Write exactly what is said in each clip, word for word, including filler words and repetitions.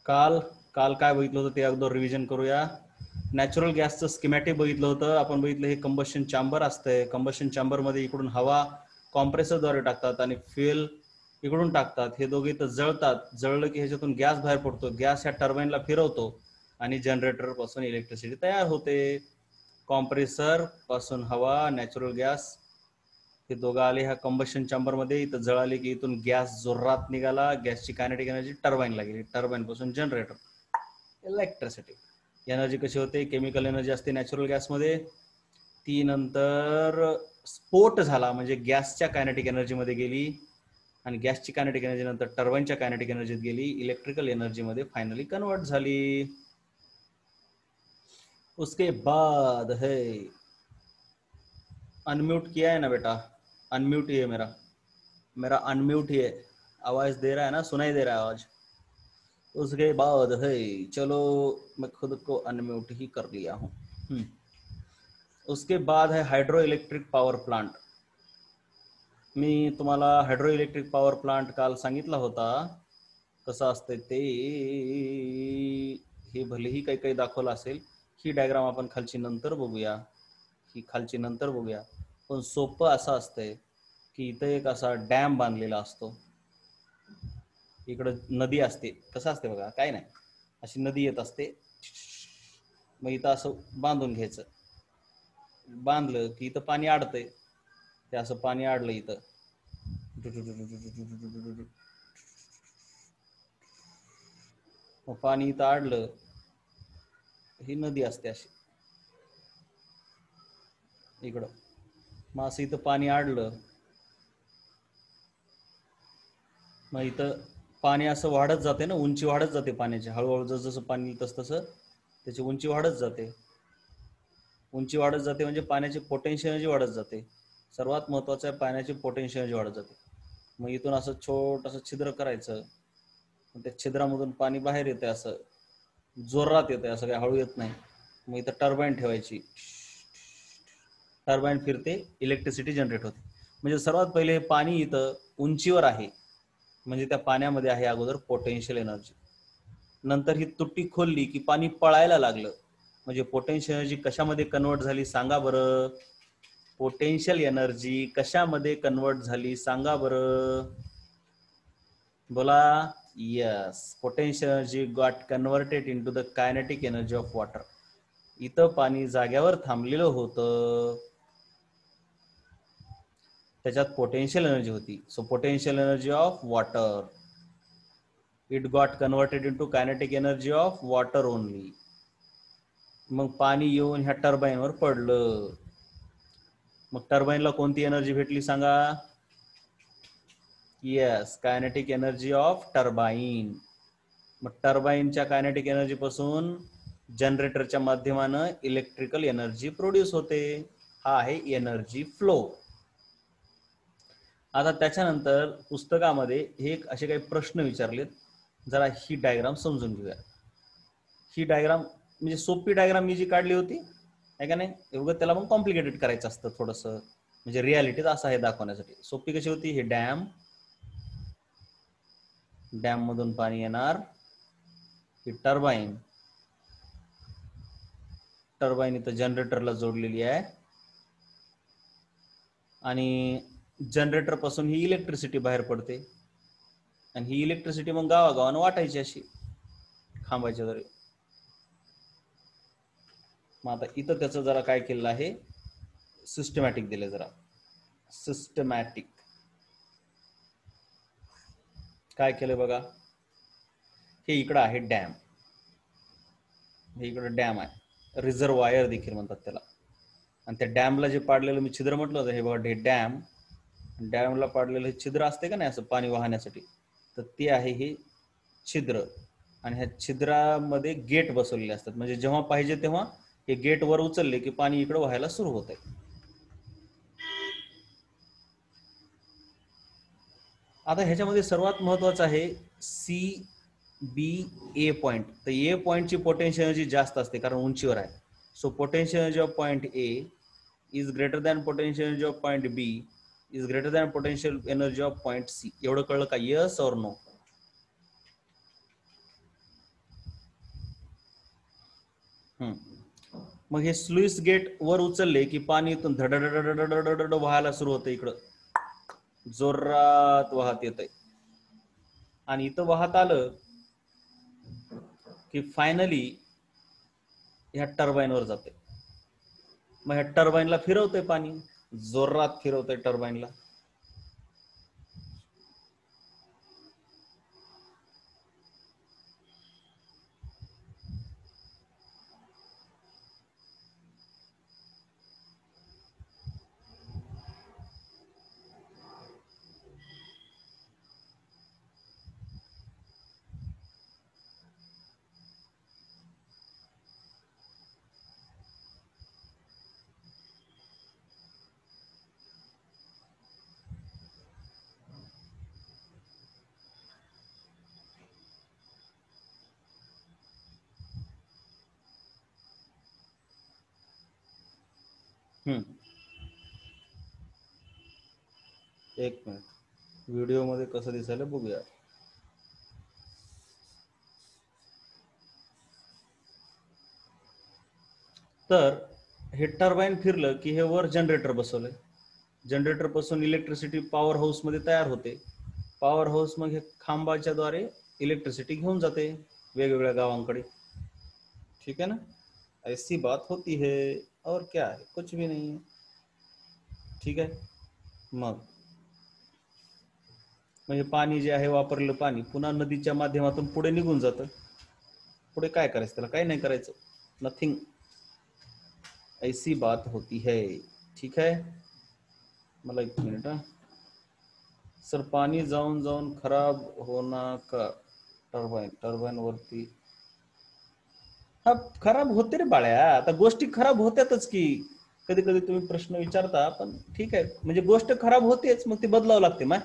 काल काल काय बघितलं होतं ते अगोदर रिव्हिजन करूया. नॅचरल गॅसचं स्कीमॅटिक बघितलं होतं आपण. बघितलं हे कंबशन चॅम्बर असतंय. कंबशन चॅम्बर मध्ये इकडून हवा कॉम्प्रेसरद्वारे टाकतात आणि फ्युएल इकडून टाकतात. हे दोघे तर जळतात. जळलं की ह्याच्यातून गॅस बाहेर पडतो. गॅस ह्या टर्बाईनला फिरवतो आणि जनरेटर पासून इलेक्ट्रिसिटी तयार होते. कॉम्प्रेसर पासून हवा, नॅचरल गॅस हे दोघं आले ह्या कंबशन चॅम्बर मध्ये. इथं जळाले की इथून गॅस जोरात निघाला. गॅसची कायनेटिक एनर्जी टर्बाईनला गेली. टर्बाईन पासून जनरेटर, इलेक्ट्रिसिटी. एनर्जी कशी होते? केमिकल एनर्जी असते नॅचरल गॅसमध्ये. ती नंतर स्फोट झाला म्हणजे गॅसच्या कायनेटिक एनर्जी मध्ये गेली आणि गॅसची कायनेटिक एनर्जी नंतर टर्बाईनच्या कायनेटिक एनर्जीत गेली. इलेक्ट्रिकल एनर्जी मध्ये फायनली कन्वर्ट झाली. उसके बाद है, अनम्यूट किया है ना बेटा? अनम्यूट ही है मेरा मेरा अनम्यूट ही है. आवाज दे रहा है ना? सुनाई दे रहा है आवाज? उसके बाद है, चलो मैं खुद को अनम्यूट ही कर लिया हूँ. उसके बाद है हाइड्रो इलेक्ट्रिक पॉवर प्लांट. मी तुम्हाला हायड्रो इलेक्ट्रिक पॉवर प्लांट काल सांगितला होता कसं असते ते. हे भलेही काही काही दाखवलं असेल. ही डायग्राम आपण खालची नंतर बघूया. ही खालची नंतर बघूया. पण सोपं असं असतंय की इथं एक असा डॅम बांधलेला असतो. इकडं नदी असते. कसं असते बघा, काय नाही, अशी नदी येत असते. मग इथं असं बांधून घ्यायचं. बांधलं की इथं पाणी अडतंय. ते असं पाणी अडलं इथं. मग पाणी इथं अडलं, ही नदी असते अशी इकडं. मग असं इथं पाणी अडलं, मग इथं पाणी असं वाढत जाते ना, उंची वाढत जाते पाण्याची. हळूहळू जसं जसं पाणी तस तसं त्याची उंची वाढत जाते. उंची वाढत जाते म्हणजे पाण्याची पोटेन्शियल एनर्जी वाढत जाते. सर्वात महत्वाचं आहे, पाण्याची पोटेन्शियल एनर्जी वाढत जाते. मग इथून असं छोटंसं छिद्र करायचं. त्या छिद्रामधून पाणी बाहेर येते. असं जोरात येते, असं काही हळू येत नाही. मग इथं टर्बाईन ठेवायची. टर्बाईन फिरते, इलेक्ट्रिसिटी जनरेट होते. म्हणजे सर्वात पहिले हे पाणी इथं उंचीवर आहे म्हणजे त्या पाण्यामध्ये आहे अगोदर पोटेन्शियल एनर्जी. नंतर ही तुट्टी खोलली की पाणी पळायला लागलं म्हणजे पोटेन्शियल एनर्जी कशामध्ये कन्वर्ट झाली सांगा बरं? पोटेन्शियल एनर्जी कशामध्ये कन्वर्ट झाली सांगा बरं? बोला. Yes, potential energy got converted into the kinetic energy of water. इथं पाणी जाग्यावर थांबलेलं होतं, त्याच्यात पोटेन्शियल एनर्जी होती. So potential energy of water, it got converted into kinetic energy of water only. मग पाणी येऊन ह्या टर्बाईनवर पडलं. मग टर्बाईनला कोणती एनर्जी भेटली सांगा? Yes, kinetic energy of turbine. मग टर्बाईनच्या कायनेटिक एनर्जी पासून जनरेटरच्या माध्यमानं इलेक्ट्रिकल एनर्जी प्रोड्यूस होते. हा आहे एनर्जी फ्लो. आता त्याच्यानंतर पुस्तकामध्ये हे असे काही प्रश्न विचारलेत. जरा ही डायग्राम समजून घेऊया. ही डायग्राम म्हणजे सोपी डायग्राम मी जी काढली होती आहे का नाही, एवढं त्याला मग कॉम्प्लिकेटेड करायचं असतं थोडंसं, म्हणजे रियालिटीच असं आहे दाखवण्यासाठी. सोपी कशी होती? हे डॅम, डॅम मधून पाणी येणार. ही टर्बाईन, टर्बाईन इथं जनरेटरला जोडलेली आहे आणि जनरेटर पासून ही इलेक्ट्रिसिटी बाहेर पडते आणि ही इलेक्ट्रिसिटी मग गावागावानं वाटायची अशी खांबाच्या द्वारे. मग आता इथं त्याचं जरा काय केलेलं आहे, सिस्टमॅटिक दिले. जरा सिस्टमॅटिक काय केलं बघा. हे इकडं आहे डॅम, हे इकडं डॅम आहे, रिझर्वायर देखील म्हणतात त्याला. आणि त्या डॅमला जे पाडलेलं मी छिद्र म्हटलं होतं, हे बघा हे डॅम, डॅमला पाडलेलं हे छिद्र असते का नाही असं पाणी वाहण्यासाठी, तर ते आहे हे छिद्र. आणि ह्या छिद्रामध्ये गेट बसवलेले असतात, म्हणजे जेव्हा पाहिजे तेव्हा हे गेट वर उचलले की पाणी इकडे व्हायला सुरू होत आहे. आता ह्याच्यामध्ये सर्वात महत्वाचं आहे सी बी ए पॉइंट. तर ए पॉइंटची पोटेन्शियल एनर्जी जास्त असते कारण उंचीवर आहे. So potential energy of point A is greater than potential energy of point B is greater than potential energy of point C. एवढं कळलं का? यस और नो? हम्म मग हे स्लुईस गेट वर उचलले की पाणी इथून धडधडधडधडधड व्हायला सुरू होतं, इकडं जोरात वाहत येत आहे. आणि इथं वाहत आलं की फायनली ह्या टर्बाईनवर जाते. मग ह्या टर्बाईनला फिरवतंय पाणी, जोरात फिरवतंय टर्बाईनला. हम्म एक मिनिट, व्हिडिओ मध्ये कसं दिसायला बघूया. तर हे टर्बाईन फिरलं की हे वर जनरेटर बसवलंय. जनरेटर पासून इलेक्ट्रिसिटी पॉवर हाऊस मध्ये तयार होते. पॉवर हाऊस मग हे खांबाच्या द्वारे इलेक्ट्रिसिटी घेऊन जाते वेगवेगळ्या गावांकडे. ठीक है ना, ऐसी बात होती है और क्या है, कुछ भी नहीं है. ठीक आहे. मग म्हणजे पाणी जे आहे वापरलेलं पाणी पुन्हा नदीच्या माध्यमातून पुढे निघून जातं. पुढे काय करायचं त्याला, काही नाही करायचं, नथिंग. ऐसी बात होती है. ठीक है, मला एक मिनिट हा. सर पाणी जाऊन जाऊन खराब होना का टर्बाईन टर्बाईन वरती. हा खराब होते रे बाळ्या, आता गोष्टी खराब होत्यातच की. कधी कधी तुम्ही प्रश्न विचारता, पण ठीक आहे, म्हणजे गोष्ट खराब होतेच, मग ते बदलावं लागते. मग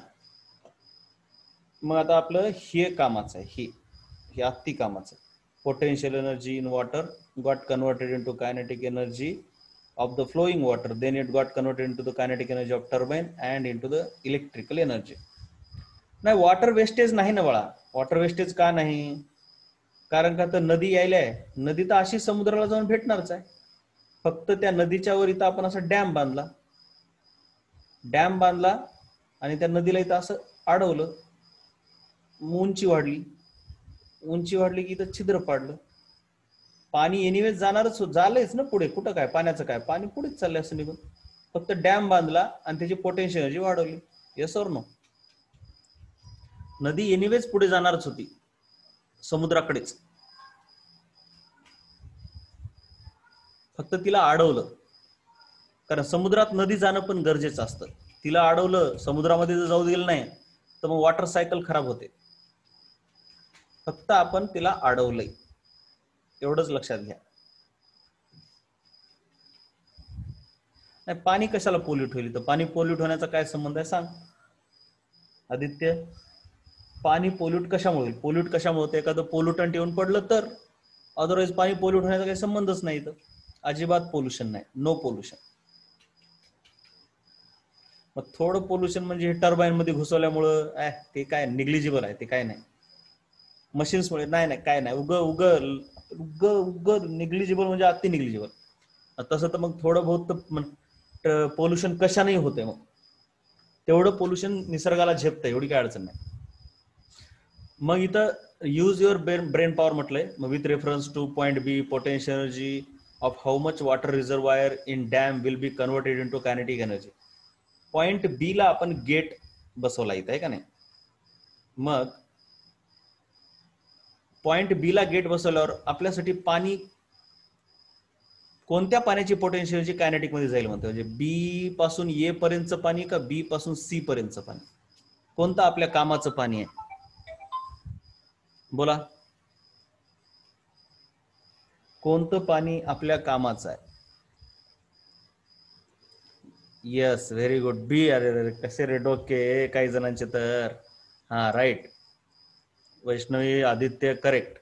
मग आता आपलं हे कामाचं आहे, हे हे अति कामाचं. potential energy in water got converted into kinetic energy of the flowing water, then it got converted into the kinetic energy of turbine and into the electrical energy. नाही, वॉटर वेस्टेज नाही ना बाळा. वॉटर वेस्टेज का नाही? कारण का तर नदी यायला आहे, नदी तर अशी समुद्राला जाऊन भेटणारच आहे. फक्त त्या नदीच्या वर इथं आपण असं डॅम बांधला, डॅम बांधला आणि त्या नदीला इथं असं अडवलं, उंची वाढली, उंची वाढली की इथं छिद्र पाडलं. पाणी एनिवेज जाणारच, झालंयच ना पुढे. कुठं काय पाण्याचं काय, पाणी पुढेच चाललंय असं निघून. फक्त डॅम बांधला आणि त्याची पोटेन्शियल एनर्जी वाढवली. Yes or no? नदी एनिवेज पुढे जाणारच होती समुद्राकडेच, फक्त तिला अडवलं. कारण समुद्रात नदी जाणं पण गरजेचं असतं. तिला अडवलं, समुद्रामध्ये जर जाऊ दिलं नाही तर मग वॉटर सायकल खराब होते. फक्त आपण तिला अडवलंय, एवढंच लक्षात घ्या. नाही, पाणी कशाला पोल्यूट होईल? तर पाणी पोल्यूट होण्याचा काय संबंध आहे सांग आदित्य? पाणी पोल्यूट कशामुळे होईल? पोल्यूट कशामुळे होते? एखादं पोल्युटंट येऊन पडलं तर. अदरवाईज पाणी पोल्यूट होण्याचा काही संबंधच नाही. तर अजिबात पोल्युशन नाही, नो पोल्युशन. मग थोडं पोल्युशन म्हणजे टर्बाईन मध्ये घुसवल्यामुळं ते काय निग्लिजिबल आहे, ते काय नाही. मशीन्समुळे नाही नाही काय नाही, उग उग उग उग निग्लिजिबल म्हणजे अति निग्लिजिबल. तसं तर मग थोडं बहुत पोल्युशन कशानेही होते, मग तेवढं पोल्युशन निसर्गाला झेपतं, एवढी काय अडचण नाही. मग इथं यूज युअर ब्रेन पॉवर म्हटलंय. मग with reference to point B, potential energy of how much water reservoir in dam will be converted into kinetic energy. Point B ला आपण गेट बसवला इथं, आहे का नाही? मग पॉइंट बी ला गेट बसवल्यावर आपल्यासाठी पाणी, कोणत्या पाण्याची पोटेन्शियल एनर्जी कायनेटिक मध्ये जाईल म्हणतो? म्हणजे बी पासून ए पर्यंतचं पाणी का बी पासून सी पर्यंतचं पाणी? कोणतं आपल्या कामाचं पाणी आहे? बोला, कोणतं पाणी आपल्या कामाचं आहे? Yes, very good, B. अरे कसे रे डोके काही जणांचे तर. हा राईट, वैष्णवी, आदित्य, करेक्ट.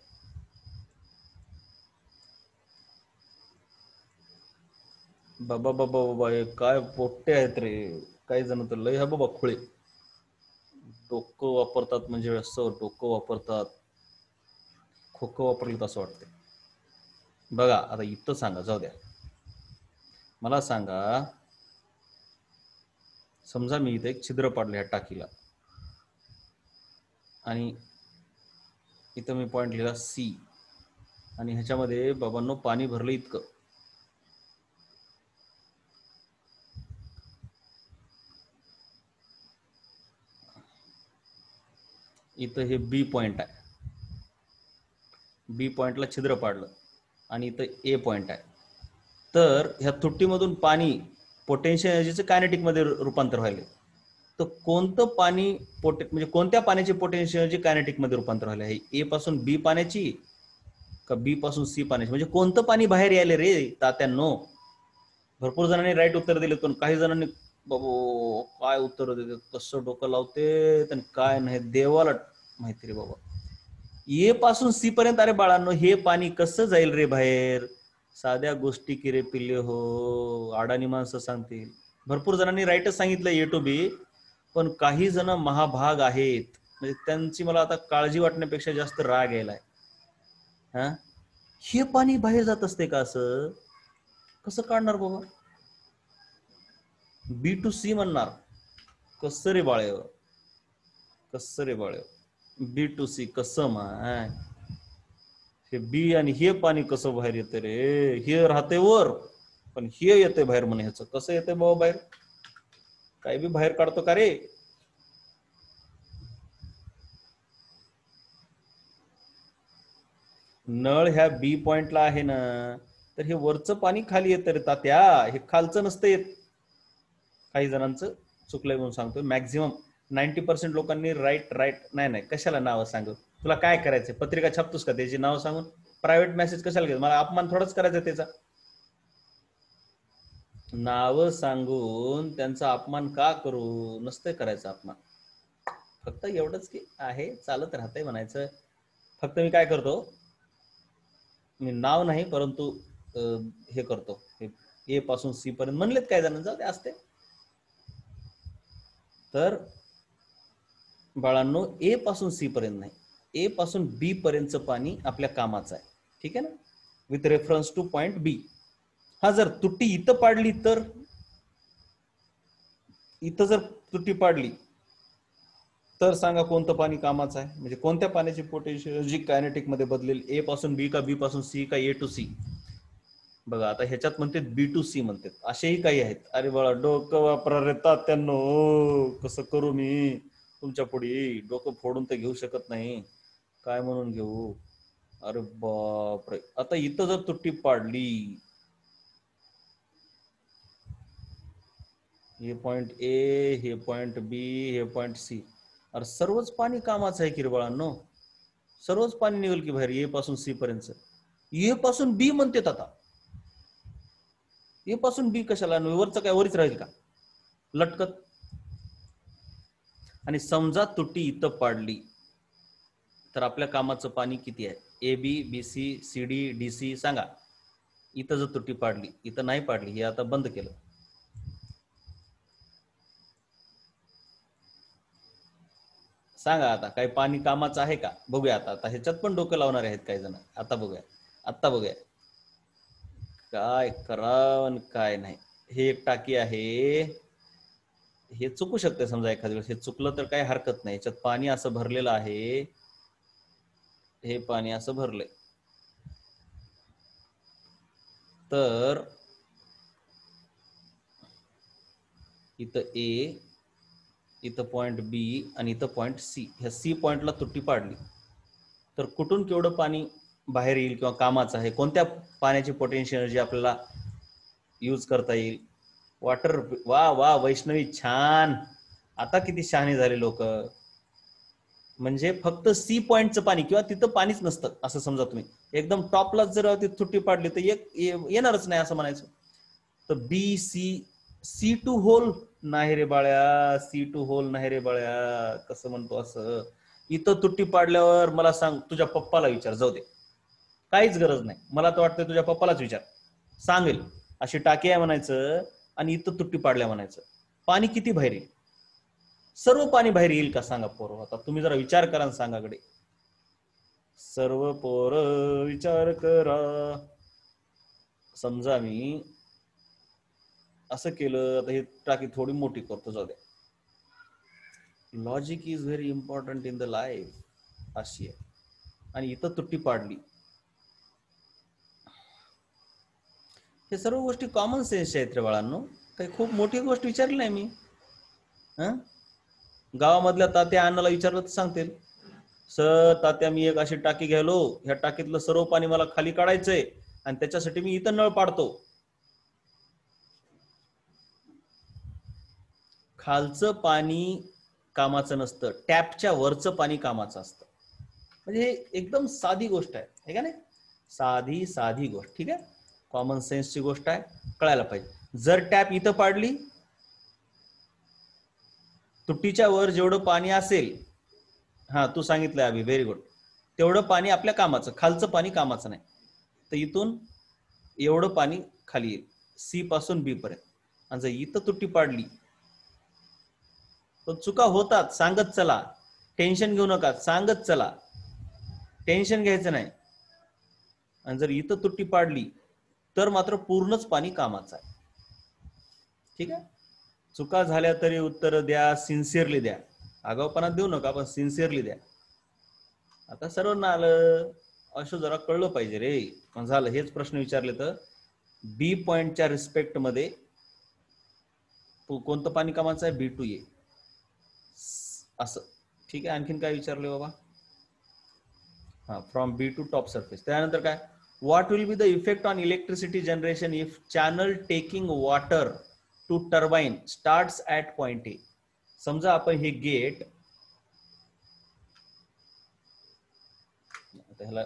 बाबा बाबा बाबा, काय पोट्टे आहेत रे काही जण तर, लय हा बाबा खुळे. डोकं वापरतात म्हणजे असं डोकं वापरतात, खोकं वापरलं असं वाटतं. बघा आता इथं सांगा, जाऊ द्या, मला सांगा, समजा मी इथे एक छिद्र पाडलं ह्या टाकीला आणि इथं मी पॉइंट लिहिला सी आणि ह्याच्यामध्ये बाबांनो पाणी भरलं इतकं. इथं हे बी पॉइंट आहे, बी पॉइंटला छिद्र पाडलं आणि इथं ए पॉइंट आहे. तर ह्या तुट्टीमधून पाणी पोटेन्शियल एनर्जीचं कायनेटिक मध्ये रूपांतर व्हायले. तर कोणतं पाणी पोटे म्हणजे कोणत्या पाण्याची पोटेन्शियल एनर्जी कायनेटिक मध्ये रूपांतर व्हायला आहे? ए पासून बी पाण्याची का बी पासून सी पाण्याची? म्हणजे कोणतं पाणी बाहेर यायले रे तात्यांनो? भरपूर जणांनी राईट उत्तर दिले, पण काही जणांनी बाबो काय उत्तर देते, कसं डोकं लावते आणि काय नाही देवाला माहिती रे बाबा. ए पासून सी पर्यंत, अरे बाळांनो हे पाणी कसं जाईल रे बाहेर? साध्या गोष्टी की रे पिल्ले हो, अडाणी माणसं सांगतील. भरपूर जणांनी राईटच सांगितलं ए टू बी, पण काही जण महाभाग आहेत, म्हणजे त्यांची मला आता काळजी वाटण्यापेक्षा जास्त राग यायलाय. हा, हे पाणी बाहेर जात असते का? असं कसं काढणार बाबा? बी टू सी म्हणणार, कसं रे बाळे, कसं रे बाळे, बी टू सी कसं माय? हे बी आणि हे पाणी कसं बाहेर येते रे? हे राहते वर पण हे येते बाहेर म्हणे. ह्याचं कसं येते बाबा बाहेर? काय बी बाहेर काढतो का रे? नळ ह्या बी पॉइंटला आहे ना, तर हे वरचं पाणी खाली येतं रे तात्या, हे खालचं नसतं येत. काही जणांचं चुकलंय म्हणून सांगतोय, मॅक्झिमम नाईन्टी पर्सेंट लोकांनी राईट राईट नाही नाही कशाला नावं सांगू? तुला काय करायचंय, पत्रिका छापतोस का त्याची नाव सांगून? प्रायव्हेट मेसेज कशाला घेतो? मला अपमान थोडाच करायचा त्याचा. नाव सांगून त्यांचा अपमान का करू? नसतंय करायचा अपमान, फक्त एवढंच की आहे चालत राहतंय म्हणायचं. फक्त मी काय करतो, मी नाव नाही परंतु हे करतो, ए पासून सी पर्यंत म्हणलेत काय जण, जाऊ ते असते. तर बाळांनो ए पासून सी पर्यंत नाही, ए पासून बी पर्यंतचं पाणी आपल्या कामाचं आहे, ठीक आहे ना, with reference to point B. हा जर तुट्टी इथं पाडली तर, इथं जर तुट्टी पाडली तर सांगा कोणतं पाणी कामाचं आहे? म्हणजे कोणत्या पाण्याची पोटेन्शियल एनर्जी कायनेटिक मध्ये बदलेल? ए पासून बी का बी पासून सी का ए टू सी? बघा आता ह्याच्यात म्हणतात बी टू सी म्हणतात, असेही काही आहेत. अरे बाळा डोकं वापरा रे तात्यांनो, कसं करू मी तुमच्या पुढे? डोकं फोडून तर घेऊ शकत नाही, काय म्हणून घेऊ? अरे बापरे, आता इथं जर तुट्टी पाडली, हे पॉइंट ए, हे पॉइंट बी, हे पॉइंट सी, अरे सर्वच पाणी कामाचं आहे की रे बाळांनो, सर्वच पाणी निघेल की बाहेर ए पासून सी पर्यंत. ए पासून बी म्हणतात, आता ए पासून बी कशाला? वरचं काय वरीच राहील का लटकत? आणि समजा तुट्टी इथं पाडली तर आपल्या कामाचं पाणी किती आहे? A B, B C, C D, D C सांगा. इथं जर तुट्टी पाडली, इथं नाही पाडली, हे आता बंद केलं, सांगा आता काही पाणी कामाचं आहे का? बघूया आता, आता ह्याच्यात पण डोकं लावणारे आहेत काही जण. आता बघूया, आता बघूया काय करावं काय नाही. हे एक टाकी आहे, हे चुकू शकते समजा एखाद्या वेळेस, हे चुकलं तर काही हरकत नाही. याच्यात पाणी असं भरलेलं आहे, हे पाणी असं भरलंय, तर इथं ए, इथं पॉइंट बी आणि इथं पॉइंट सी, ह्या सी पॉइंटला तुट्टी पाडली तर कुठून केवढं पाणी बाहेर येईल किंवा कामाचं आहे? कोणत्या पाण्याची पोटेन्शियल एनर्जी आपल्याला यूज करता येईल? वॉटर. वा वा वैष्णवी, छान, आता किती शहाणे झाले लोक. म्हणजे फक्त सी पॉइंटचं पाणी किंवा तिथं पाणीच नसतं असं समजा तुम्ही, एकदम टॉपला जर ती तुट्टी पाडली तर एक येणारच नाही असं म्हणायचं. तर B C, C to whole नाही रे बाळ्या, सी टू होल नाही रे बाळ्या, कसं म्हणतो असं? इथं तुट्टी पाडल्यावर मला सांग, तुझ्या पप्पाला विचार, जाऊ दे काहीच गरज नाही, मला तर वाटतं तुझ्या पप्पालाच विचार, सांगेल. अशी टाकी आहे म्हणायचं आणि इथं तुट्टी पाडल्या म्हणायचं, पाणी किती बाहेर येईल? सर्व पाणी बाहेर येईल का सांगा पोरं? आता तुम्ही जरा विचार करा सांगा कडे, सर्व पोर विचार करा. समजा मी असं केलं, आता ही टाकी थोडी मोठी करतो, जाऊ द्या. Logic is very important in the life, अशी आहे. आणि इथं तुट्टी पाडली. हे सर्व गोष्टी कॉमन सेन्सच्या आहेत रे बाळांनो, काही खूप मोठी गोष्ट विचारली नाही मी. हं गावामधल्या तात्या अण्णाला विचारलं तर सांगतील, सर तात्या मी एक अशी टाकी घ्यायलो, ह्या टाकीतलं सर्व पाणी मला खाली काढायचंय आणि त्याच्यासाठी मी इथं नळ पाडतो. खालचं पाणी कामाचं नसतं, टॅपच्या वरचं पाणी कामाचं असतं. म्हणजे एकदम साधी गोष्ट आहे, हे का नाही? साधी साधी गोष्ट, ठीक आहे, कॉमन सेन्सची गोष्ट आहे, कळायला पाहिजे. जर टॅप इथं पाडली, तुट्टीच्या वर जेवढं पाणी असेल, हा तू सांगितलं अभि, व्हेरी गुड, तेवढं पाणी आपल्या कामाचं, खालचं पाणी कामाचं नाही. तर इथून एवढं पाणी खाली येईल, सी पासून बी पर्यंत. आणि जर इथं तुट्टी पाडली तर चुका होतात, सांगत चला, टेन्शन घेऊ नका, सांगत चला, टेन्शन घ्यायचं नाही. आणि जर इथं तुट्टी पाडली तर मात्र पूर्णच पाणी कामाचं आहे, ठीक आहे. चुका झाल्या तरी उत्तर द्या, सिन्सिअरली द्या, आगाऊपणा देऊ नका, पण सिन्सिअरली द्या. आता सर्वांना आलं असं जरा कळलं पाहिजे रे. पण झालं, हेच प्रश्न विचारले तर बी पॉइंटच्या रिस्पेक्ट मध्ये कोणतं पाणी कामाचं आहे, बी टू ए, असं, ठीक आहे. आणखीन काय विचारले बाबा? हा, from B to top surface. त्यानंतर काय, what will be the effect on electricity generation if channel taking water to turbine starts at point A. समजा आपण हे गेट, ह्याला,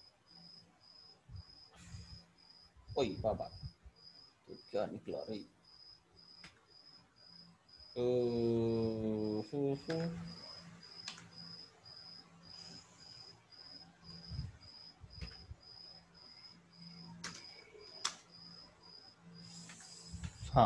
ओय बाबा तो क्या निकला रे, ओ, हो, हो. हा,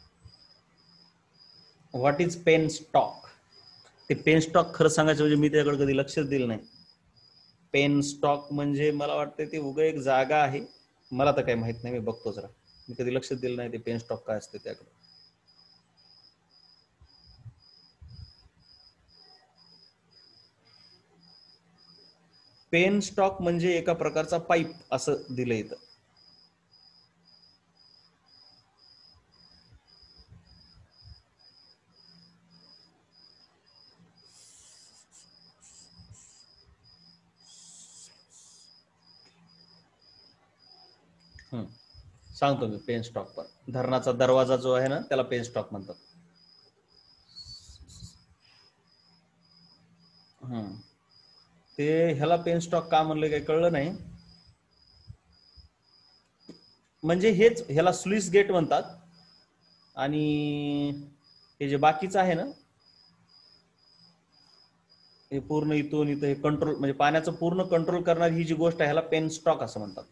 व्हॉट इज पेन स्टॉक? ते पेन स्टॉक खरं सांगायचं म्हणजे मी त्याकडे कधी लक्षच दिलं नाही. पेन स्टॉक म्हणजे मला वाटतं ते उगा एक जागा आहे, मला तर काही माहित नाही, मी बघतो जरा, मी कधी लक्षच दिलं नाही ते पेन स्टॉक काय असते त्याकडे. पेन स्टॉक म्हणजे एका प्रकारचा पाईप असं दिलं इथं. हम्म सांगतो मी पेन स्टॉक. पण धरणाचा दरवाजा जो आहे ना त्याला पेन स्टॉक म्हणतात. हम्म ते ह्याला पेन स्टॉक का म्हणलं काही कळलं नाही. म्हणजे हेच ह्याला स्लुइस गेट म्हणतात. आणि हे जे बाकीचं आहे ना, हे पूर्ण इथून इथं हे कंट्रोल, म्हणजे पाण्याचं पूर्ण कंट्रोल करणारी ही जी गोष्ट आहे ह्याला पेन स्टॉक असं म्हणतात.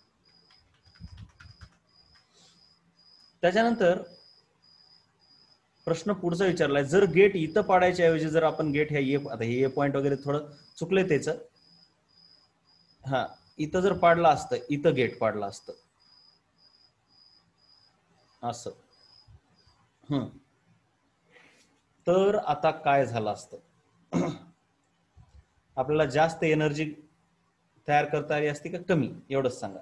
त्याच्यानंतर प्रश्न पुढचा विचारलाय, जर गेट इथं पाडायच्या ऐवजी जर आपण गेट ह्या ए, आता हे ए पॉइंट वगैरे थोडं चुकलंय त्याचं, हा इथं जर पाडलं असतं, इथं गेट पाडलं असतं असं, हम्म तर आता काय झालं असतं? आपल्याला जास्त एनर्जी तयार करता आली असती का कमी, एवढंच सांगा.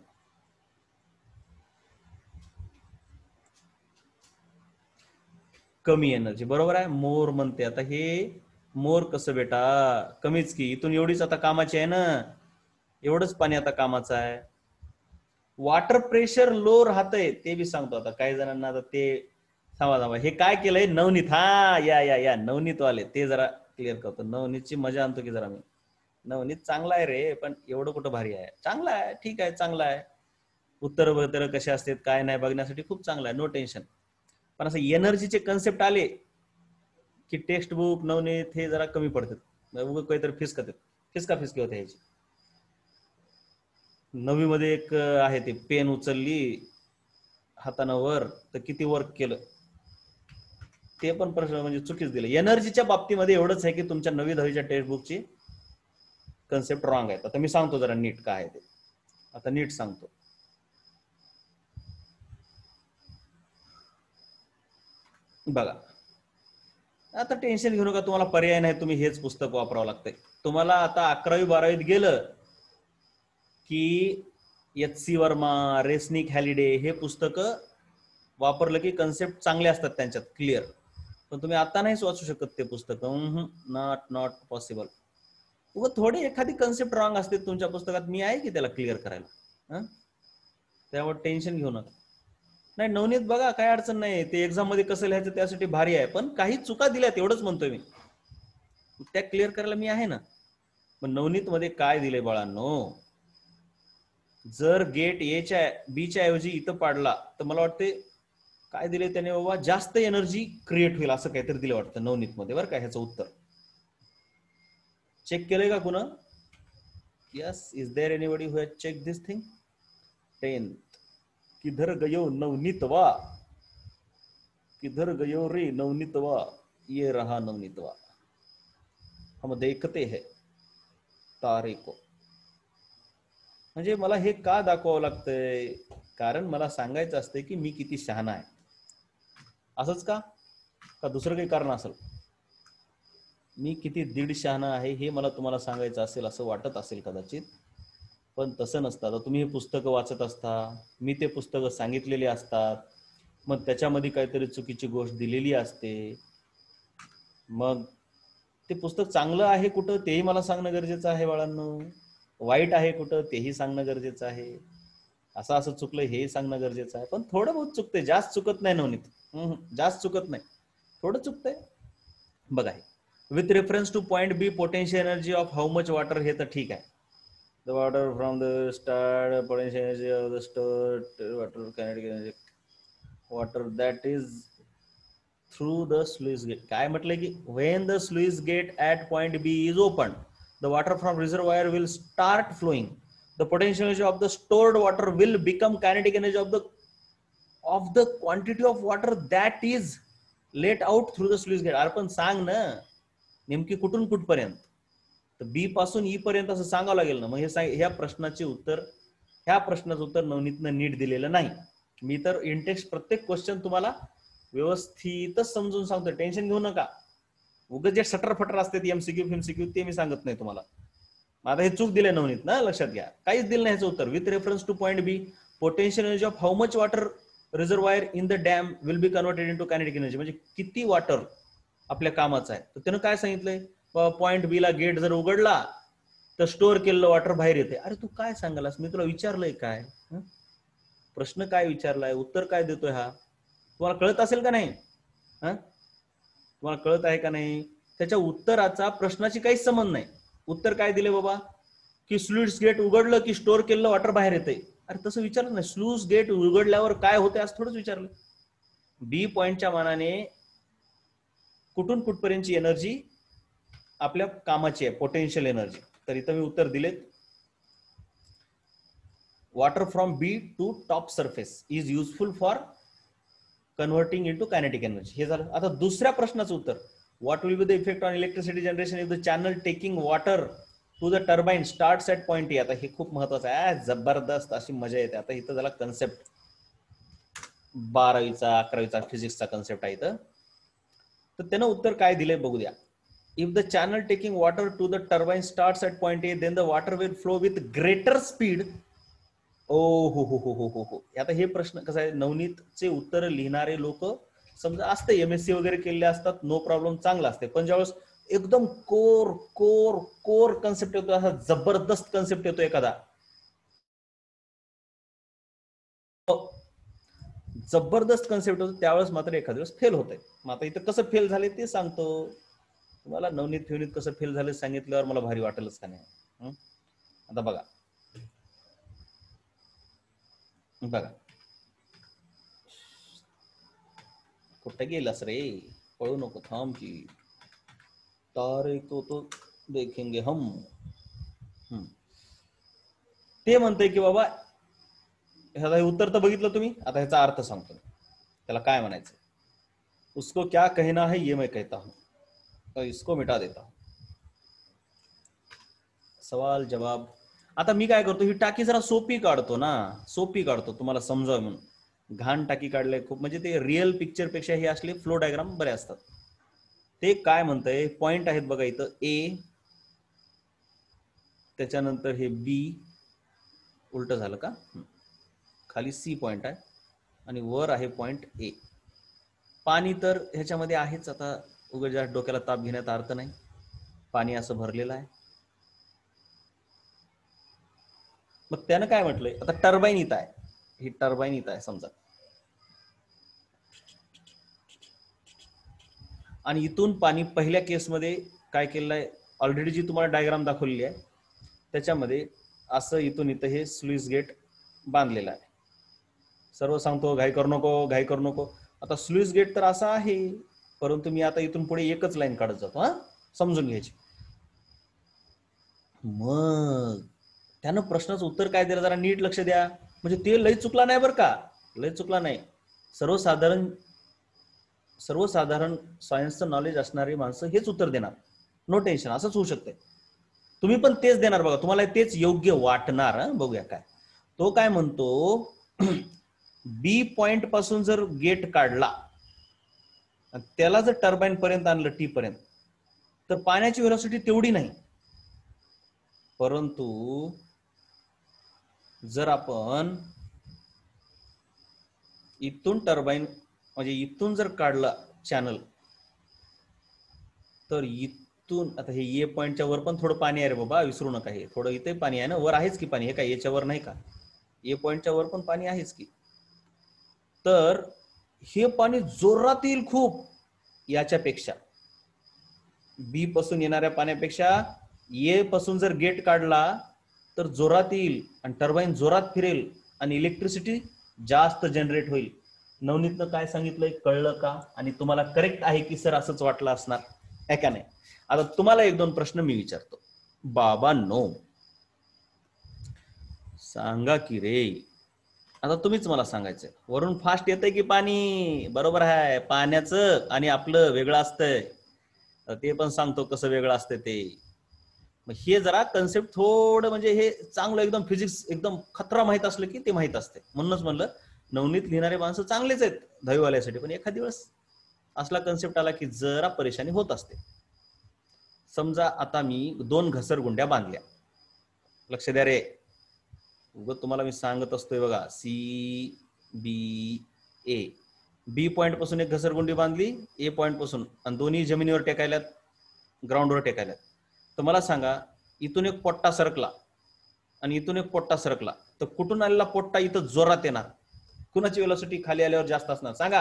कमी एनर्जी, बरोबर आहे. मोर म्हणते. आता हे मोर कसं बेटा, कमीच की, इथून एवढीच आता कामाची आहे ना, एवढंच पाणी आता कामाचं आहे. वॉटर प्रेशर लो राहतंय ते बी सांगतो. आता काही जणांना आता ते थांबा थांबा हे काय केलंय नवनीत, हा या या या नवनीत वाले, ते जरा क्लिअर करतो. नवनीतची मजा आणतो की जरा मी. नवनीत चांगला आहे रे, पण एवढं कुठं भारी आहे. चांगला आहे, ठीक आहे, चांगला आहे. उत्तर उत्तर कसे असतात काय नाही बघण्यासाठी खूप चांगला आहे, नो टेन्शन. पण असं एनर्जीचे कन्सेप्ट आले की टेक्स्ट बुक नवनीत हे जरा कमी पडतात. उगा काहीतरी फिसकतात, फिसका फिसकी होते ह्याची. नवी मध्ये एक आहे ते, पेन उचलली हातानं वर तर किती वर्क केलं, ते पण प्रश्न म्हणजे चुकीच दिलं. एनर्जीच्या बाबतीमध्ये एवढंच आहे की तुमच्या नवी दहावीच्या टेक्स्ट बुकची कन्सेप्ट रॉंग आहे. आता मी सांगतो जरा नीट काय आहे ते. आता नीट सांगतो. बघा आता टेन्शन घेऊ नका, तुम्हाला पर्याय नाही, तुम्ही हेच पुस्तक वापरावं लागतंय. तुम्हाला आता अकरावी बारावीत गेलं की H C Verma, Resnick Halliday हे पुस्तकं वापरलं की कन्सेप्ट चांगले असतात त्यांच्यात क्लिअर. पण तुम्ही आता नाहीच वाचू शकत ते पुस्तक, नॉट नॉट पॉसिबल. उगा थोडी एखादी कन्सेप्ट रॉंग असते तुमच्या पुस्तकात, मी आहे की त्याला क्लिअर करायला. त्यावर टेन्शन घेऊ नका. नाही नवनीत बघा काय अडचण नाही, ते एक्झाम मध्ये कसं लिहायचं त्यासाठी भारी आहे, पण काही चुका दिल्यात एवढंच म्हणतोय मी, त्या क्लिअर करायला मी आहे ना. पण नवनीत मध्ये काय दिले बाळांनो, जर गेट एच्या बीच्या ऐवजी इथं पाडला तर मला वाटते काय दिले त्याने बाबा, जास्त एनर्जी क्रिएट होईल असं काहीतरी दिलं वाटतं नवनीत मध्ये, बरं का. ह्याचं उत्तर चेक केलंय का कुणा? Yes, is there anybody who has check this thing? टेन किधर गयो नवनीतवा, किधर गयो रे नवनीतवा, ये रहा नवनीतवा, हम देखते हैं तारे को. म्हणजे मला हे का दाखवावं लागतंय, कारण मला सांगायचं असतंय की मी किती शहाणा आहे. असंच का का दुसरं काही कारण असेल? मी किती दीड शहाणा आहे हे मला तुम्हाला सांगायचं असेल असं वाटत असेल कदाचित, पण तसं नसतं. आता तुम्ही हे पुस्तकं वाचत असता, मी ते पुस्तकं सांगितलेली असतात, मग त्याच्यामध्ये काहीतरी चुकीची गोष्ट दिलेली असते, मग ते पुस्तक चांगलं आहे कुठं तेही मला सांगणं गरजेचं आहे बाळांनो, वाईट आहे कुठं तेही सांगणं गरजेचं आहे, असं असं चुकलं हेही सांगणं गरजेचं आहे. पण थोडं बहुत चुकते, जास्त चुकत नाही नवनीत, जास्त चुकत नाही, थोडं चुकतंय. बघा हे with reference to point B potential energy of how much water, हे तर ठीक आहे. The water from the start potential energy of the stored water kinetic energy water that is through the sluice gate. काय म्हटलंय की when the sluice gate at point B is open, the water from reservoir will start flowing. The potential energy of the stored water will become kinetic energy of the of the quantity of water that is let out through the sluice gate. अरे पण सांग ना नेमकी कुठून कुठपर्यंत, तर बी पासून E पर्यंत असं सांगावं लागेल ना. मग हे ह्या प्रश्नाचे उत्तर, ह्या प्रश्नाचं उत्तर नवनीतनं नीट दिलेलं नाही. मी तर इंटेक्स्ट प्रत्येक क्वेश्चन तुम्हाला व्यवस्थितच समजून सांगतो, टेन्शन घेऊ नका. उगाच जे सटर फटर असते एमसीक्यू फिमसीक्यू ते मी सांगत नाही तुम्हाला. आता हे चूक दिले नवनीत ना, लक्षात घ्या. काहीच दिलं नाही ह्याचं उत्तर. With reference to point B potential energy of how much water reservoir in the dam will be converted into kinetic energy, म्हणजे किती वॉटर आपल्या कामाचं आहे. तर त्यानं काय सांगितलंय, पॉइंट बी ला गेट जर उघडला तर स्टोअर केलेलं वॉटर बाहेर येते. अरे तू काय सांगालास, मी तुला विचारलंय काय, प्रश्न काय विचारलाय, उत्तर काय देतोय हा, तुम्हाला कळत असेल का नाही? हा तुम्हाला कळत आहे का नाही? त्याच्या उत्तराचा प्रश्नाची काहीच संबंध नाही. उत्तर काय दिले बाबा, की स्लुइस गेट उघडलं की स्टोअर केलेलं वॉटर बाहेर येते. अरे तसं विचारलं नाही, स्लुइस गेट उघडल्यावर काय होते असं थोडंच विचारलं. बी पॉइंटच्या मानाने कुठून कुठपर्यंतची एनर्जी आपल्या कामाची आहे, पोटेन्शियल एनर्जी. तर इथं मी उत्तर दिलेत. Water from B to top surface is useful for converting into kinetic energy, हे झालं. आता दुसऱ्या प्रश्नाचं उत्तर, what will be the effect on electricity generation if the channel taking water to the turbine starts at point A. आता हे खूप महत्वाचं आहे, जबरदस्त अशी मजा येते. आता इथं झाला कन्सेप्ट बारावीचा अकरावीचा फिजिक्सचा कन्सेप्ट आहे इथं. तर त्यानं उत्तर काय दिलंय बघू द्या. If the channel taking water to the turbine starts at point A then the water will flow with greater speed. ओ हो हो हो हो हो हो आता हे प्रश्न कसं आहे, नवनीतचे उत्तर लिहिणारे लोक समजा असते एमएससी वगैरे केलेले असतात, नो प्रॉब्लेम, चांगलं असते. पण ज्यावेळेस एकदम कोर कोर कोर कन्सेप्ट येतो, असा जबरदस्त कन्सेप्ट येतो एखादा, जबरदस्त कन्सेप्ट होतो, त्यावेळेस मात्र एखाद्या वेळेस फेल होत आहे. मग आता इथं कसं फेल झाले ते सांगतो तुम्हाला. नवनीत फेवनीत कसं फेल झाले सांगितल्यावर मला भारी वाटेलच का नाही. आता बघा बघा कुठं गेलास रे, पळू नको, थांब की. तारे को तो देखेंगे हम. ते म्हणतंय की बाबा ह्याचा हे उत्तर तर बघितलं तुम्ही, आता ह्याचा अर्थ सांगतो त्याला काय म्हणायचं. उसको क्या कहना है ये मैं कहता हूं, तो इसको मिटा देता हूं. सवाल जवाब. आता मी काय करतो, ही टाकी जरा सोपी काढतो ना, सोपी काढतो तुम्हाला समजावं म्हणून. घाण टाकी काढलंय खूप, म्हणजे ते रिअल पिक्चर पेक्षा हे असले फ्लो डायग्राम बरे असतात. ते काय म्हणतंय, पॉइंट आहेत बघा इथं, ए, त्याच्यानंतर हे बी, उलट झालं का, खाली सी पॉइंट आहे आणि वर आहे पॉइंट ए. पाणी तर ह्याच्यामध्ये आहेच, आता उगाच डोक्याला ताप घेण्यात अर्थ नाही, पाणी असं भरलेलं आहे. मग त्यानं काय म्हटलंय, आता टर्बाईन इथं आहे, ही टर्बाईन इथं आहे समजा, आणि इथून पाणी पहिल्या केसमध्ये काय केलेलं आहे, ऑलरेडी जी तुम्हाला डायग्राम दाखवलेली आहे त्याच्यामध्ये असं इथून इथं हे स्लुईस गेट बांधलेलं आहे. सर्व सांगतो, घाई करू नको, घाई करू नको. आता स्लुईस गेट तर असा आहे, परंतु मी आता इथून पुढे एकच लाईन काढत जातो, हा समजून घ्यायची. मग त्यानं प्रश्नाचं उत्तर काय दिलं जरा नीट लक्ष द्या, म्हणजे ते लय चुकला नाही बरं का, लय चुकला नाही. सर्वसाधारण सर्वसाधारण सायन्सचं नॉलेज असणारी माणसं हेच उत्तर देणार, नो टेन्शन, असंच होऊ शकते. तुम्ही पण तेच देणार बघा, तुम्हाला तेच योग्य वाटणार. बघूया काय तो काय म्हणतो, बी पॉइंट पासून जर गेट काढला त्याला जर टर्बाईन पर्यंत आणलं टी पर्यंत, तर पाण्याची व्हेलॉसिटी तेवढी नाही, परंतु जर आपण इथून टर्बाईन म्हणजे इथून जर काढला चॅनल, तर इथून आता हे ए पॉइंटच्या वर पण थोडं पाणी आहे रे बाबा, विसरू नका, हे थोडं इथे पाणी आहे ना, वर आहेच की पाणी, हे काय याच्यावर नाही का, ए पॉइंटच्या वर पण पाणी आहेच की. तर हे पाणी जोरात येईल खूप, याच्यापेक्षा बी पासून येणाऱ्या पाण्यापेक्षा ए पासून जर गेट काढला तर जोरात येईल आणि टर्बाईन जोरात फिरेल आणि इलेक्ट्रिसिटी जास्त जनरेट होईल. नवनीतनं काय सांगितलंय कळलं का? आणि तुम्हाला करेक्ट आहे की सर असंच वाटलं असणार आहे का नाही? आता तुम्हाला एक दोन प्रश्न मी विचारतो, बाबा नो सांगा की रे, आता तुम्हीच मला सांगायचंय. वरून फास्ट येतंय की पाणी? बरोबर आहे, पाण्याचं आणि आपलं वेगळं असतंय, ते पण सांगतो कसं वेगळं असतंय ते. मग हे जरा कन्सेप्ट थोडं म्हणजे हे चांगलं एकदम फिजिक्स एकदम खतरा माहित असलं की ते माहित असते. म्हणूनच म्हणलं नवनीत लिहिणारे माणसं चांगलेच आहेत दहावीवाल्यासाठी, पण एखादी वेळेस असला कन्सेप्ट आला की जरा परेशानी होत असते. समजा आता मी दोन घसरगुंड्या बांधल्या, लक्ष द्या रे, उगाच तुम्हाला मी सांगत असतोय बघा, सी बी ए, बी पॉइंट पासून एक घसरगुंडी बांधली ए पॉइंट पासून, आणि दोन्ही जमिनीवर टेकायल्यात, ग्राउंडवर टेकायल्यात. तर मला सांगा, इथून एक पोट्टा सरकला आणि इथून एक पोट्टा सरकला, तर कुठून आलेला पोट्टा इथं जोरात येणार? कुणाची वेलोसिटी खाली आल्यावर जास्त असणार सांगा?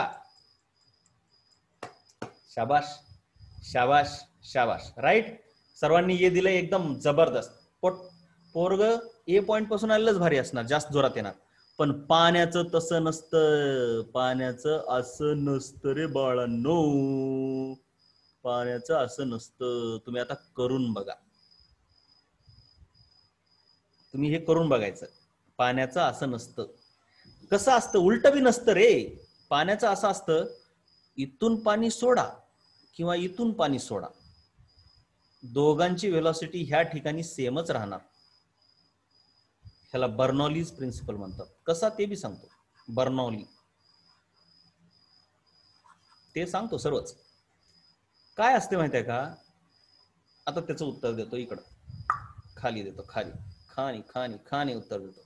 शाबाश शाबाश शाबाश, राईट. सर्वांनी ये दिलंय एकदम जबरदस्त. पोट पोरग ए पॉइंट पासून आलेलंच भारी असणार, जास्त जोरात येणार. पण पाण्याचं तसं नसतं, पाण्याचं असं नसतं रे बाळांनो, पाण्याचं असं नसतं. तुम्ही आता करून बघा, तुम्ही हे करून बघायचं. पाण्याचं असं नसतं. कसं असतं? उलट बी नसतं रे. पाण्याचं असं असतं, इथून पाणी सोडा किंवा इथून पाणी सोडा, दोघांची व्हेलॉसिटी ह्या ठिकाणी सेमच राहणार. ह्याला बर्नॉलीज प्रिन्सिपल म्हणतात. कसा ते बी सांगतो, बर्नॉली ते सांगतो सर्वच. काय असते माहिती आहे का? आता त्याचं उत्तर देतो, इकडं खाली देतो, खाली खाणी खाणी खाणी उत्तर देतो.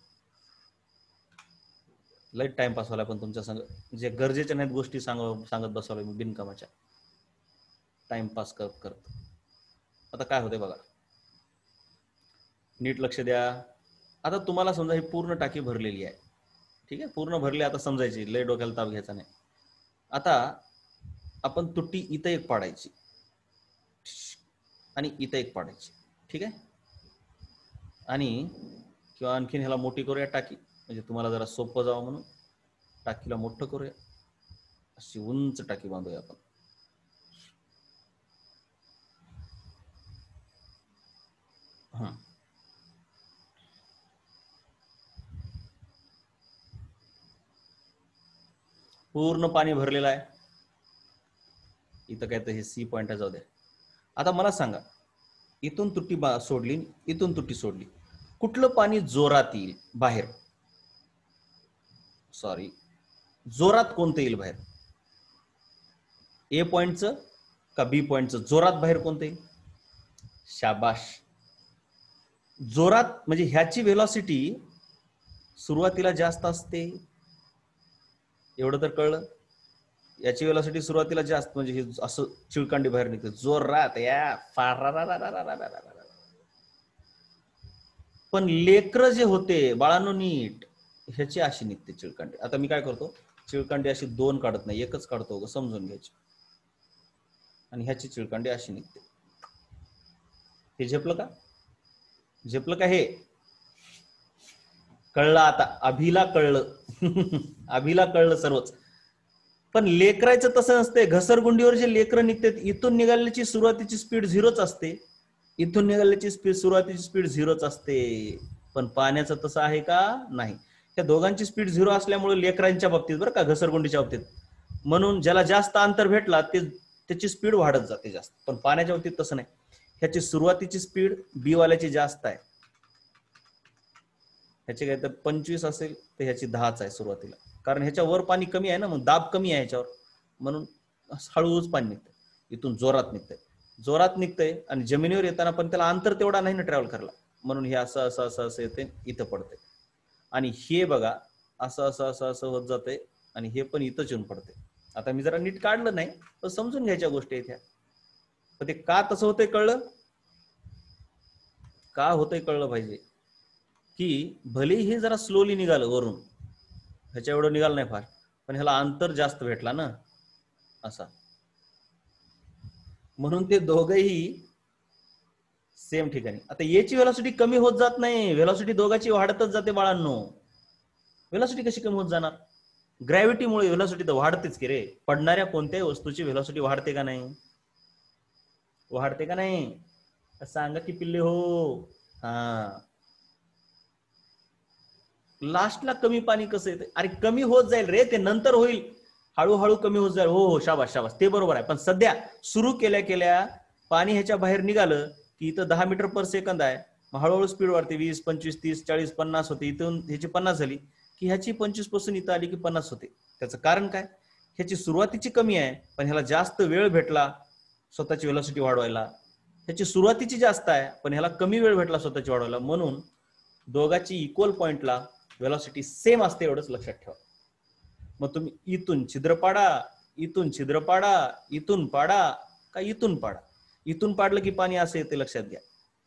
लई टाइमपास व्हायला पण तुमच्या संग, जे गरजेच्या नाहीत गोष्टी सांग सांगत बसवलं मी बिनकामाच्या, टाइमपास करत करत. आता काय होते बघा, नीट लक्ष द्या. आता तुम्हाला समजा ही पूर्ण टाकी भरलेली आहे, ठीक आहे, पूर्ण भरली. आता समजायची, लय डोक्याला ताप घ्यायचा नाही. आता आपण तुटी इथं एक पाडायची आणि इथं एक पाडायची, ठीक आहे. आणि किंवा आणखीन ह्याला मोठी करूया टाकी, म्हणजे तुम्हाला जरा सोपं जावं म्हणून टाकीला मोठं करूया. अशी उंच टाकी बांधूया आपण. हा, पूर्ण पाणी भरलेलं आहे. इथं काय तर हे सी पॉइंट जाऊ द्या. आता मला सांगा, इथून तुटी सोडली, इथून तुटी सोडली, कुठलं पाणी जोरात येईल बाहेर? सॉरी, जोरात कोणतं येईल बाहेर, ए पॉइंटचं का बी पॉइंटचं, जोरात बाहेर कोणतं येईल? शाबाश. जोरात म्हणजे ह्याची व्हेलॉसिटी सुरुवातीला जास्त असते, एवढं तर कळलं. याची व्हेलॉसिटी सुरुवातीला जास्त म्हणजे हे असं चिळकांडी बाहेर निघते जोरात या फार. पण लेकर जे होते बाळांनो नीट, ह्याची अशी निघते चिळकांडी. आता मी काय करतो, चिळकांडी अशी दोन काढत नाही, एकच काढतो, समजून घ्यायची. आणि ह्याची चिळकांडी अशी निघते. हे झेपलं का? झेपलं का? हे कळलं आता, अभिला कळलं अभिला कळलं सर्वच. पण लेकरायचं तसं नसते. घसरगुंडीवर जे लेकरं निघतात इथून निघाल्याची सुरुवातीची स्पीड झिरोच असते, इथून निघाल्याची स्पीड सुरुवातीची स्पीड झिरोच असते. पण पाण्याचं तसं आहे का? नाही. त्या दोघांची स्पीड झिरो असल्यामुळे लेकरांच्या बाबतीत बरं का, घसरगुंडीच्या बाबतीत, म्हणून ज्याला जास्त अंतर भेटला ते त्याची स्पीड वाढत जाते जास्त. पण पाण्याच्या बाबतीत तसं नाही. ह्याची सुरुवातीची स्पीड बी वाल्याची जास्त आहे, ह्याची काय तर पंचवीस असेल तर ह्याची दहाच आहे सुरुवातीला, कारण ह्याच्या वर पाणी कमी आहे ना, मग दाब कमी आहे ह्याच्यावर, म्हणून हळूच पाणी निघतंय. इथून जोरात निघतंय, जोरात निघतंय आणि जमिनीवर येताना पण त्याला अंतर तेवढा नाही ना ट्रॅव्हल करायला, म्हणून हे असं असं असं असं येते, इथं पडतंय. आणि हे बघा असं असं असं असं होत जातंय आणि हे पण इथंच येऊन पडते. आता मी जरा नीट काढलं नाही तर समजून घ्यायच्या गोष्टी आहेत ह्या. पण ते का तसं होतंय कळलं? का होतंय कळलं पाहिजे की भले हे जरा स्लोली निघालं वरून, ह्याच्या एवढं निघालं नाही फार, पण ह्याला अंतर जास्त भेटला ना असा, म्हणून ते दोघंही सेम ठिकाणी. आता याची व्हेलॉसिटी कमी होत जात नाही, व्हेलॉसिटी दोघांची वाढतच जाते बाळांनो. व्हेलॉसिटी कशी कमी होत जाणार? ग्रॅव्हिटीमुळे व्हेलॉसिटी तर वाढतेच की रे. पडणाऱ्या कोणत्याही वस्तूची व्हेलॉसिटी वाढते का नाही? वाढते का नाही? सांगा की पिल्ले हो. हा, लास्टला कमी पाणी कसं येते? अरे कमी होत जाईल रे, ते नंतर होईल, हळूहळू कमी होत जाईल. हो हो, शाबास शाबास, ते बरोबर आहे. पण सध्या सुरू केल्या केल्या पाणी ह्याच्या बाहेर निघालं की इथं दहा मीटर पर सेकंद आहे, मग हळूहळू स्पीड वाढते, वीस पंचवीस तीस चाळीस पन्नास होते, इथून ह्याची पन्नास झाली की ह्याची पंचवीस पासून इथं आली की पन्नास होते. त्याचं कारण काय? ह्याची सुरुवातीची कमी आहे पण ह्याला जास्त वेळ भेटला स्वतःची व्हेलॉसिटी वाढवायला. ह्याची सुरुवातीची जास्त आहे पण ह्याला कमी वेळ भेटला स्वतःची वाढवायला, म्हणून दोघांची इक्वल पॉइंटला व्हेलॉसिटी सेम असते, एवढंच लक्षात ठेवा. मग तुम्ही इथून छिद्र पाडा, इथून छिद्र पाडा, इथून पाडा का इथून पाडा, इथून पाडलं की पाणी असं येते, लक्षात घ्या.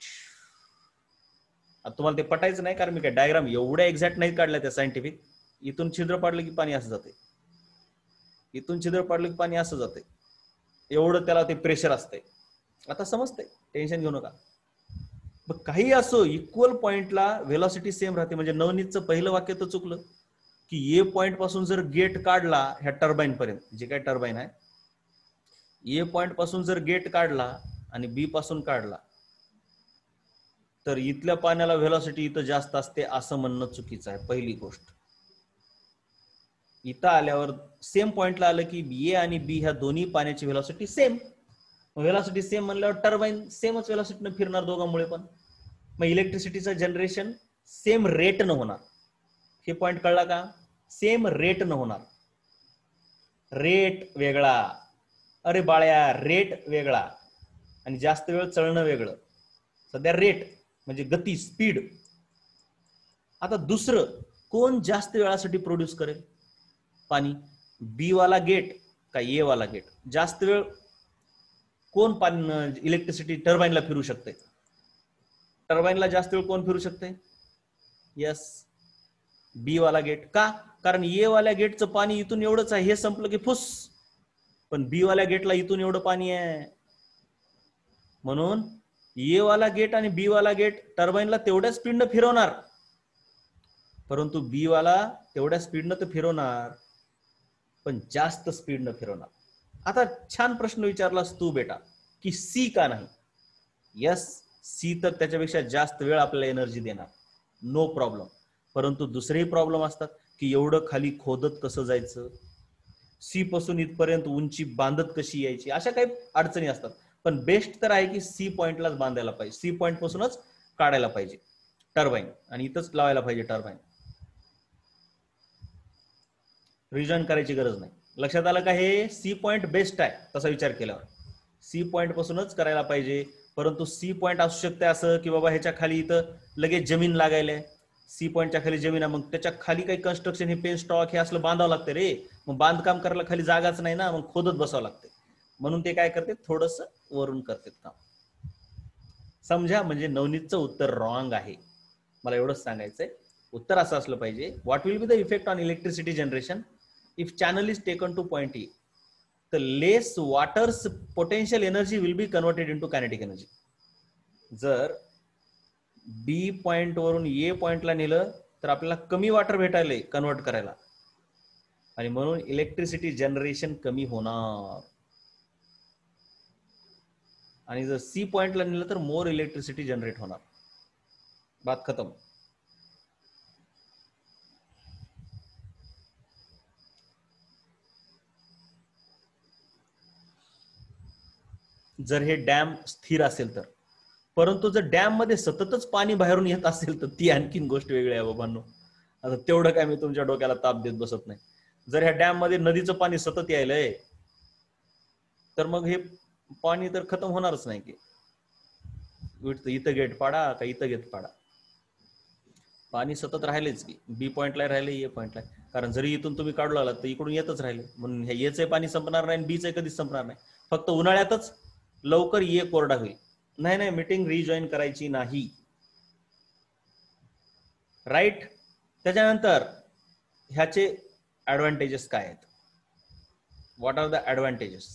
आता तुम्हाला ते पटायचं नाही कारण मी काय डायग्राम एवढ्या एक्झॅक्ट नाही काढल्या त्या सायंटिफिक. इथून छिद्र पाडलं की पाणी असं जाते, इथून छिद्र पाडलं की पाणी असं जाते, एवढं त्याला ते प्रेशर असतंय. आता समजतंय, टेन्शन घेऊ नका. मग काही असो इक्वल पॉइंटला व्हेलॉसिटी सेम राहते. म्हणजे नवनीतचं पहिलं वाक्य तर चुकलं की ए पॉइंट पासून जर गेट काढला ह्या टर्बाईन पर्यंत, जे काय टर्बाईन आहे, ए पॉइंट पासून जर गेट काढला आणि बी पासून काढला तर इथल्या पाण्याला व्हेलॉसिटी इथं जास्त असते असं म्हणणं चुकीचं आहे. पहिली गोष्ट, इथं आल्यावर सेम पॉइंटला आलं की ए आणि बी ह्या दोन्ही पाण्याची व्हेलॉसिटी सेम. व्हेलॉसिटी सेम म्हणल्यावर टर्बाईन सेमच व्हेलॉसिटीनं फिरणार दोघांमुळे पण. मग इलेक्ट्रिसिटीचं जनरेशन सेम रेट न होणार. हे पॉइंट कळला का? सेम रेट न होणार. रेट वेगळा, अरे बाळ्या रेट वेगळा आणि जास्त वेळ चळणं वेगळं. सध्या रेट म्हणजे गती, स्पीड. आता दुसरं, कोण जास्त वेळासाठी प्रोड्यूस करेल पाणी, बी वाला गेट का ए वाला गेट? जास्त वेळ कोण पाणी इलेक्ट्रिसिटी टर्बाईनला फिरू शकते? टर्बाईनला जास्त वेळ कोण फिरू शकते? यस, बी वाला गेट. का? कारण ए वाल्या गेटचं पाणी इथून एवढंच आहे, हे संपलं की फुस. पण बी वाल्या गेटला इथून एवढं पाणी आहे, म्हणून ए वाला गेट आणि बी वाला गेट टर्बाईनला तेवढ्या स्पीडनं फिरवणार, परंतु बी वाला तेवढ्या स्पीडनं तर फिरवणार पण जास्त स्पीडनं फिरवणार. आता छान प्रश्न विचारलास तू बेटा की सी का नाही? यस, सी तर त्याच्यापेक्षा जास्त वेळ आपल्याला एनर्जी देणार, नो प्रॉब्लेम. परंतु दुसरेही प्रॉब्लेम असतात की एवढं खाली खोदत कसं जायचं, सी पासून इथपर्यंत उंची बांधत कशी यायची, अशा काही अडचणी असतात. पण बेस्ट तर आहे की सी पॉइंटलाच बांधायला पाहिजे, सी पॉइंट पासूनच काढायला पाहिजे टर्बाईन आणि इथंच लावायला पाहिजे टर्बाईन. रिजॉईन करायची गरज नाही. लक्षात आलं का? हे सी पॉइंट बेस्ट आहे तसा विचार केल्यावर. सी पॉइंट पासूनच करायला पाहिजे. परंतु सी पॉइंट असू शकते असं की बाबा ह्याच्या खाली इथं लगेच जमीन लागायला, सी पॉइंटच्या खाली जमीन आहे, मग त्याच्या खाली काही कन्स्ट्रक्शन हे पेन स्टॉक हे असलं बांधावं लागतं रे. मग बांधकाम करायला खाली जागाच नाही ना, मग खोदत बसावं लागते. म्हणून ते काय करते, थोडस वरून करते काम. समजा म्हणजे नवनीतचं उत्तर रॉंग आहे. मला एवढंच सांगायचंय. उत्तर असं असलं पाहिजे, what will be the effect on electricity generation if channel is taken to point E? तर less water's potential energy will be converted into kinetic energy. जर बी पॉइंट वरून ए पॉइंटला नेलं तर आपल्याला कमी वॉटर भेटायला कन्वर्ट करायला, आणि म्हणून इलेक्ट्रिसिटी जनरेशन कमी होणार. आणि जर सी पॉइंटला नेलं तर मोर इलेक्ट्रिसिटी जनरेट होणार. बात खतम. जर हे डॅम स्थिर असेल तर. परंतु जर डॅम मध्ये सततच पाणी बाहेरून येत असेल तर ती आणखीन गोष्ट वेगळी आहे बाबांनो. आता तेवढं काय मी तुमच्या डोक्याला ताप देत बसत नाही. जर ह्या डॅम मध्ये नदीचं पाणी सतत यायलंय तर मग हे पाणी तर खतम होणारच नाही की इथं गेट पाडा का इथं गेट पाडा, पाणी सतत राहिलेच की. बी पॉइंटला राहिले, ए पॉइंटला. कारण जरी इथून तुम्ही काढू लागलात तर इकडून येतच राहिले. म्हणून हे एचं पाणी संपणार नाही, बीचं कधीच संपणार नाही. फक्त उन्हाळ्यातच लवकर ये कोरडा होईल. नाही नाही, मीटिंग रिजॉईन करायची नाही. राईट. त्याच्यानंतर ह्याचे ऍडव्हान्टेजेस काय आहेत? What are the advantages?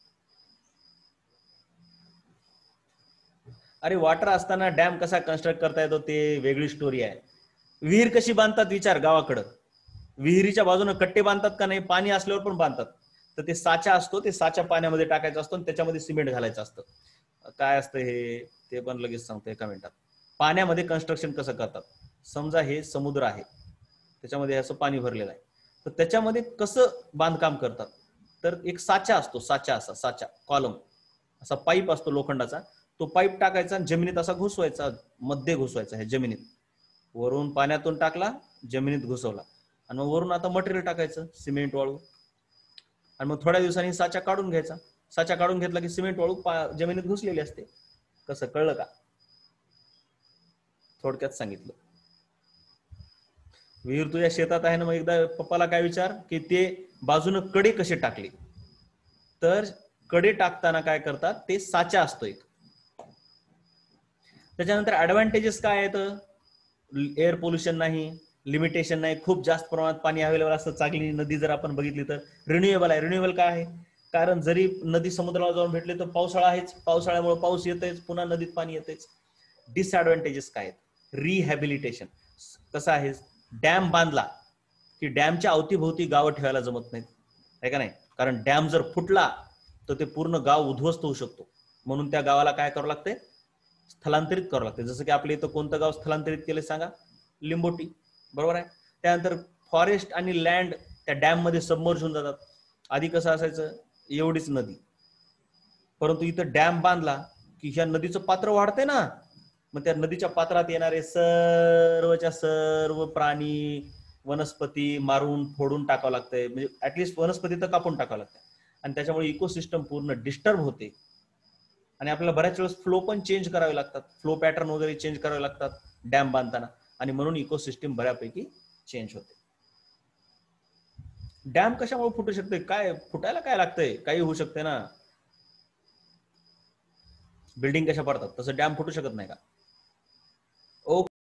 अरे वॉटर असताना डॅम कसा कन्स्ट्रक्ट करता येतो ते वेगळी स्टोरी आहे. विहीर कशी बांधतात विचार गावाकडं. विहिरीच्या बाजूने कट्टे बांधतात का नाही? पाणी असल्यावर पण बांधतात. तर ते साचा असतो, ते साचा पाण्यामध्ये टाकायचा असतो आणि त्याच्यामध्ये सिमेंट घालायचं असतं. काय असतं हे ते पण लगेच सांगतो एका मिनिटात. पाण्यामध्ये कन्स्ट्रक्शन कसं करतात? समजा हे समुद्र आहे, त्याच्यामध्ये असं पाणी भरलेलं आहे, तर त्याच्यामध्ये कसं बांधकाम करतात? तर एक साचा असतो, साचा असा साचा कॉलम असा पाईप असतो लोखंडाचा, तो पाईप टाकायचा आणि जमिनीत असा घुसवायचा, मध्ये घुसवायचा हे जमिनीत. वरून पाण्यातून टाकला, जमिनीत घुसवला, आणि मग वरून आता मटेरियल टाकायचं, सिमेंट वाळू, आणि मग थोड्या दिवसांनी साचा काढून घ्यायचा. साचा काढून घेतला की सिमेंट वाळू जमिनीत घुसलेली असते. कसं कळलं का? थोडक्यात सांगितलं. विहीर तुझ्या शेतात आहे ना, मग एकदा पप्पाला काय विचार की ते बाजूनं कडे कसे टाकले. तर कडे टाकताना काय करतात, ते साचा असतो एक. त्याच्यानंतर ऍडव्हान्टेजेस काय आहेत? एअर पोल्युशन नाही, लिमिटेशन नाही, खूप जास्त प्रमाणात पाणी अवेलेबल असतं. चांगली नदी जर आपण बघितली तर रिन्युएबल आहे. रिन्युएबल काय आहे? कारण जरी नदी समुद्राला जाऊन भेटले तर पावसाळा आहेच, पावसाळ्यामुळे पाऊस येतेच, पुन्हा नदीत पाणी येतेच. डिसएडव्हान्टेजेस काय आहेत? रिहॅबिलिटेशन. कसं आहे, डॅम बांधला की डॅमच्या अवतीभोवती गावं ठेवायला जमत नाहीत, आहे का नाही? कारण डॅम जर फुटला तर ते पूर्ण गाव उद्ध्वस्त होऊ शकतो. म्हणून त्या गावाला काय करावं लागते? स्थलांतरित करावं लागते. जसं की आपल्या इथं कोणतं गाव स्थलांतरित केले सांगा? लिंबोटी, बरोबर आहे. त्यानंतर फॉरेस्ट आणि लँड त्या डॅम मध्ये सबमर्ज होऊन जातात. आधी कसं असायचं, एवढीच नदी, परंतु इथं डॅम बांधला की ह्या नदीचं पात्र वाढते ना, मग त्या नदीच्या पात्रात येणारे सर्वच्या सर्व प्राणी वनस्पती मारून फोडून टाकावं लागतंय. म्हणजे ऍटलिस्ट वनस्पती तर कापून टाकावं लागतं, आणि त्याच्यामुळे इकोसिस्टम पूर्ण डिस्टर्ब होते. आणि आपल्याला बऱ्याच वेळेस फ्लो पण चेंज करावे लागतात, फ्लो पॅटर्न वगैरे चेंज करावे लागतात डॅम बांधताना, आणि म्हणून इकोसिस्टम बऱ्यापैकी चेंज होते. डॅम कशामुळे फुटू शकते? काय फुटायला काय लागतंय? काही होऊ शकते ना. बिल्डिंग कशा पडतात तसं डॅम फुटू शकत नाही का? ओके.